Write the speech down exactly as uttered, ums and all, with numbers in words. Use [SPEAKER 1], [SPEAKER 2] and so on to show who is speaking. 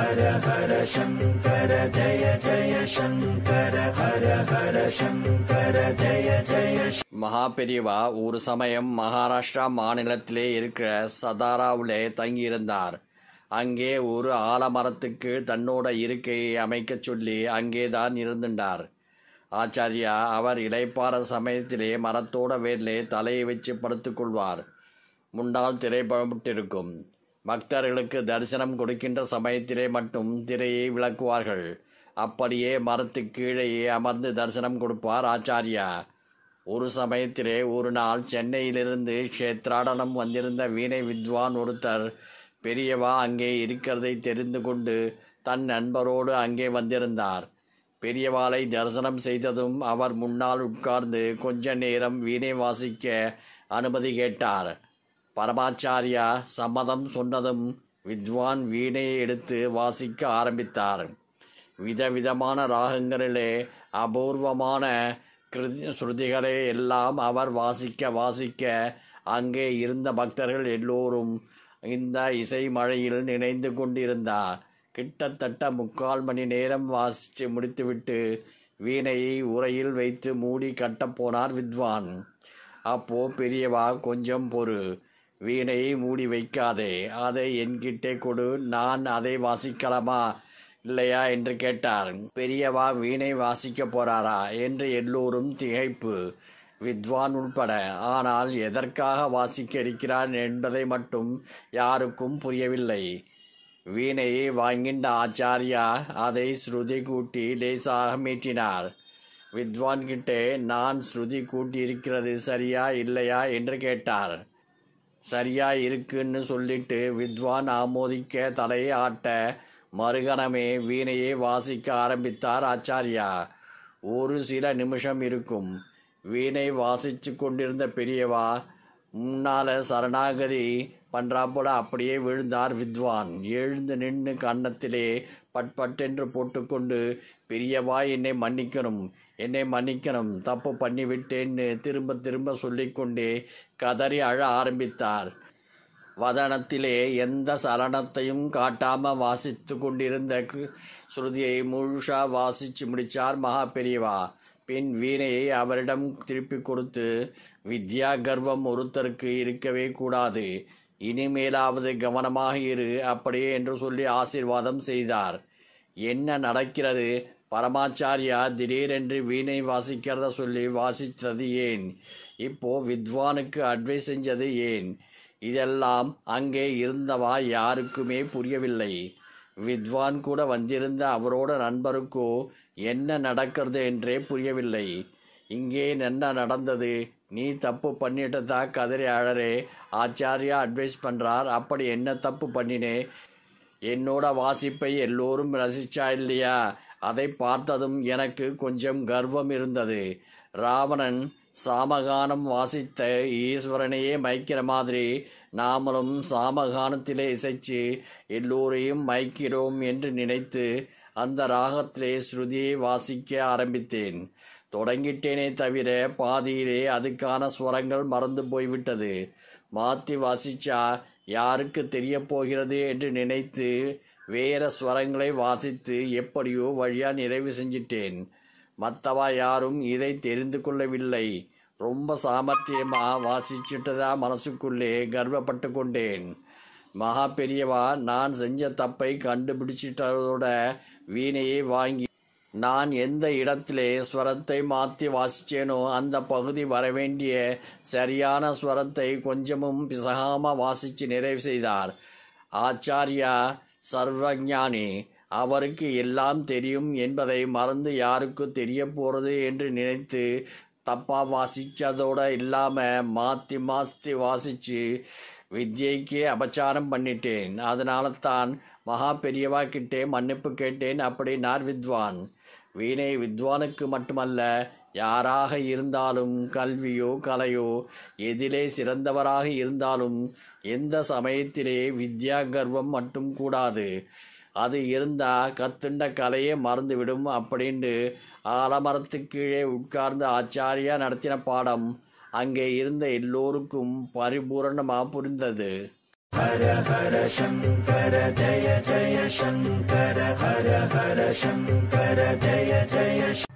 [SPEAKER 1] ஹர ஹர சங்கர ஜய ஜய சங்கர ஹர ஹர சங்கர ஜய ஜய.
[SPEAKER 2] மகா பெரியவா ஒரு சமயம் மகாராஷ்டிரா மாநிலத்திலே இருக்கிற சதாராவிலே தங்கியிருந்தார். அங்கே ஒரு ஆலமரத்துக்கு தன்னோட இருக்கையை அமைக்க சொல்லி அங்கேதான் இருந்துட்டார். ஆச்சாரியா அவர் இளைப்பாற சமயத்திலே மரத்தோட வேரிலே தலையை வச்சு படுத்துக்கொள்வார். முன்னால் திரை படப்பட்டிருக்கும். பக்தர்களுக்கு தரிசனம் கொடுக்கின்ற சமயத்திலே மட்டும் திரையை விளக்குவார்கள். அப்படியே மரத்துக்கு கீழேயே அமர்ந்து தரிசனம் கொடுப்பார் ஆச்சாரியா. ஒரு சமயத்திலே ஒரு நாள் சென்னையிலிருந்து க்ஷேத்ராடனம் வந்திருந்த வீணை வித்வான் ஒருத்தர் பெரியவா அங்கே இருக்கிறதை தெரிந்து கொண்டு தன் நண்பரோடு அங்கே வந்திருந்தார். பெரியவாளை தரிசனம் செய்ததும் அவர் முன்னால் உட்கார்ந்து கொஞ்ச நேரம் வீணை வாசிக்க அனுமதி கேட்டார். பரமாச்சாரியா சம்மதம் சொன்னதும் வித்வான் வீணையை எடுத்து வாசிக்க ஆரம்பித்தார். விதவிதமான ராகங்களிலே அபூர்வமான கிருதி ஸ்ருதிகளை எல்லாம் அவர் வாசிக்க வாசிக்க அங்கே இருந்த பக்தர்கள் எல்லோரும் இந்த இசை மழையில் நினைந்து கொண்டிருந்தார். கிட்டத்தட்ட முக்கால் மணி நேரம் வாசித்து முடித்துவிட்டு வீணையை உரையில் வைத்து மூடி கட்டப்போனார் வித்வான். அப்போ பெரியவா, கொஞ்சம் பொறு, வீணையை மூடி வைக்காதே, அதை என்கிட்டே கொடு, நான் அதை வாசிக்கலாமா இல்லையா என்று கேட்டார். பெரியவா வீணை வாசிக்க போறாரா என்று எல்லோரும் திகைப்பு, வித்வான் உட்பட. ஆனால் எதற்காக வாசிக்க இருக்கிறார் என்பதை மட்டும் யாருக்கும் புரியவில்லை. வீணையை வாங்கின்ற ஆச்சாரியா அதை ஸ்ருதி கூட்டி லேசாக மீட்டினார். வித்வான் கிட்டே நான் ஸ்ருதி கூட்டி இருக்கிறது சரியா இல்லையா என்று கேட்டார். சரியா இருக்குன்னு சொல்லிட்டு வித்வான் ஆமோதிக்க தலையை ஆட்ட மறுகணமே வீணையை வாசிக்க ஆரம்பித்தார் ஆச்சாரியா. ஒரு சில நிமிஷம் இருக்கும். வீணை வாசிச்சு கொண்டிருந்த பெரியவா முன்னால சரணாகதி பண்றாப்போல அப்படியே விழுந்தார் வித்வான். எழுந்து நின்று கன்னத்திலே பட் பட்டென்று போட்டுக்கொண்டு, பெரியவா என்னை மன்னிக்கணும், என்னை மன்னிக்கணும், தப்பு பண்ணிவிட்டேன்னு திரும்ப திரும்ப சொல்லிக்கொண்டே கதறி அழ ஆரம்பித்தார். வதனத்திலே எந்த சலனத்தையும் காட்டாம வாசித்து கொண்டிருந்த ஸ்ருதியை முழுஷா வாசிச்சு முடிச்சார் மகா பெரியவா. பின் வீணையை அவரிடம் திருப்பி கொடுத்து, வித்யா கர்வம் ஒருத்தருக்கு இருக்கவே கூடாது, இனிமேலாவது கவனமாக இரு, அப்படியே என்று சொல்லி ஆசீர்வாதம் செய்தார். என்ன நடக்கிறது? பரமாச்சாரியா திடீரென்று வீணை வாசிக்கிறத சொல்லி வாசித்தது ஏன்? இப்போ வித்வானுக்கு அட்வைஸ் செஞ்சது ஏன்? இதெல்லாம் அங்கே இருந்தவா யாருக்குமே புரியவில்லை. வித்வான் கூட வந்திருந்த அவரோட நண்பருக்கோ என்ன நடக்கிறது என்றே புரியவில்லை. இங்கே என்ன நடந்தது? நீ தப்பு பண்ணிட்டதா கதறி அழறே, ஆச்சாரியா அட்வைஸ் பண்றார், அப்படி என்ன தப்பு பண்ணினே? என்னோட வாசிப்பை எல்லோரும் ரசிச்சா இல்லையா? அதை பார்த்ததும் எனக்கு கொஞ்சம் கர்வம் இருந்தது. ராவணன் சாமகானம் வாசித்த ஈஸ்வரனையே மயக்கிற மாதிரி நாமளும் சாமகானத்திலே இசைச்சு எல்லோரையும் மயக்கிறோம் என்று நினைத்து அந்த ராகத்திலே ஸ்ருதியை வாசிக்க ஆரம்பித்தேன். தொடங்கிட்டேனே தவிர பாதியிலே அதுக்கான ஸ்வரங்கள் மறந்து போய்விட்டது. மாற்றி வாசிச்சா யாருக்கு தெரிய போகிறது என்று நினைத்து வேற ஸ்வரங்களை வாசித்து எப்படியோ வழியா நிறைவு செஞ்சிட்டேன். மற்றவா யாரும் இதை தெரிந்து கொள்ளவில்லை. ரொம்ப சாமர்த்தியமா வாசிச்சுட்டதா மனசுக்குள்ளே கர்வப்பட்டு கொண்டேன். மகா பெரியவா நான் செஞ்ச தப்பை கண்டுபிடிச்சிட்டதோட வீணையை வாங்கி நான் எந்த இடத்திலே ஸ்வரத்தை மாற்றி வாசிச்சேனோ அந்த பகுதி வரவேண்டிய சரியான ஸ்வரத்தை கொஞ்சமும் பிசகாம வாசித்து நிறைவு செய்தார். ஆச்சாரியா சர்வஞானி, அவருக்கு எல்லாம் தெரியும் என்பதை மறந்து யாருக்கு தெரிய போறது என்று நினைத்து தப்பா வாசிச்சதோட இல்லாம மாத்தி மாத்தி வாசிச்சு வித்யைக்கே அபச்சாரம் பண்ணிட்டேன். அதனால தான் மகா பெரியவா கிட்டே மன்னிப்பு கேட்டேன் அப்படின்னார் வித்வான். வீணை வித்வானுக்கு மட்டுமல்ல, யாராக இருந்தாலும், கல்வியோ கலையோ எதிலே சிறந்தவராக இருந்தாலும் எந்த சமயத்திலே வித்யா கர்வம் மட்டும் கூடாது. அது இருந்தா கத்துண்ட கலையே மறந்துவிடும் அப்படின்னு ஆலமரத்துக்கு கீழே உட்கார்ந்து ஆச்சாரியா நடத்தின பாடம் அங்கே இருந்த எல்லோருக்கும் பரிபூரணமாக புரிந்தது.
[SPEAKER 1] ஹர ஹர சங்கர ஜய ஜய சங்கர ஹர ஹர சங்கர ஜய ஜய